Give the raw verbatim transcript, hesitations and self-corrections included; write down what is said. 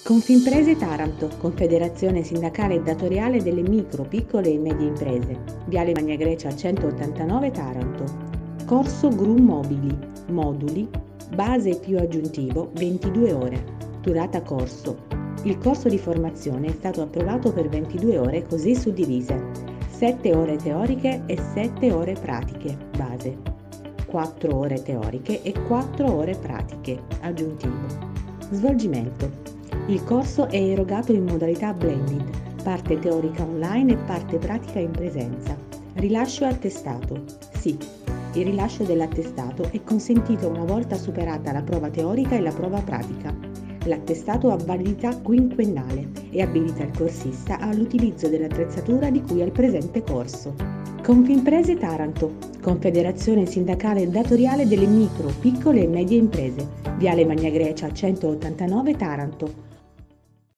Confimprese Taranto, Confederazione Sindacale e Datoriale delle Micro, Piccole e Medie Imprese, Viale Magna Grecia centottantanove Taranto. Corso Gru Mobili, moduli, base più aggiuntivo ventidue ore, durata corso. Il corso di formazione è stato approvato per ventidue ore così suddivise: sette ore teoriche e sette ore pratiche, base, quattro ore teoriche e quattro ore pratiche, aggiuntivo. Svolgimento. Il corso è erogato in modalità blended, parte teorica online e parte pratica in presenza. Rilascio attestato. Sì, il rilascio dell'attestato è consentito una volta superata la prova teorica e la prova pratica. L'attestato ha validità quinquennale e abilita il corsista all'utilizzo dell'attrezzatura di cui al presente corso. Confimprese Taranto, Confederazione Sindacale e Datoriale delle Micro, Piccole e Medie Imprese, Viale Magna Grecia centottantanove Taranto.